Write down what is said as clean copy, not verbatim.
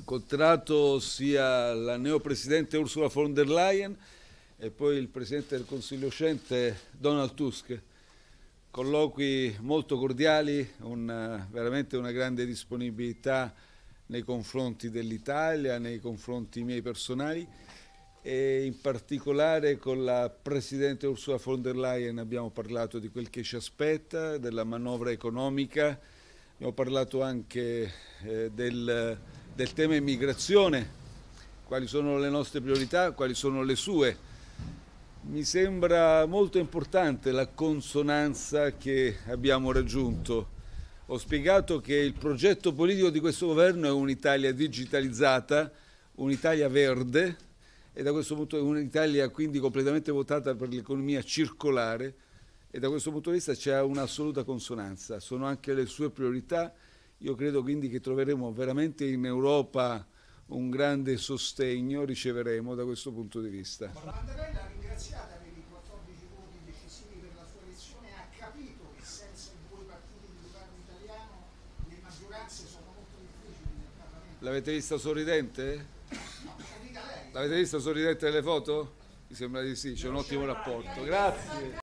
incontrato sia la neopresidente Ursula von der Leyen e poi il presidente del Consiglio uscente Donald Tusk. Colloqui molto cordiali, veramente una grande disponibilità nei confronti dell'Italia, nei confronti miei personali, e in particolare con la Presidente Ursula von der Leyen abbiamo parlato di quel che ci aspetta, della manovra economica, abbiamo parlato anche del tema immigrazione, quali sono le nostre priorità, quali sono le sue. Mi sembra molto importante la consonanza che abbiamo raggiunto. Ho spiegato che il progetto politico di questo governo è un'Italia digitalizzata, un'Italia verde, e da questo punto un'Italia quindi completamente votata per l'economia circolare, e da questo punto di vista c'è un'assoluta consonanza. Sono anche le sue priorità. Io credo quindi che troveremo veramente in Europa un grande sostegno, riceveremo da questo punto di vista. Lei l'ha ringraziata per i 14 voti decisivi per la sua elezione, ha capito che senza i due partiti di governo italiano le maggioranze sono molto difficili nel Parlamento. L'avete vista sorridente? No, dica lei. L'avete vista sorridente nelle foto? Mi sembra di sì, c'è un ottimo rapporto. Grazie.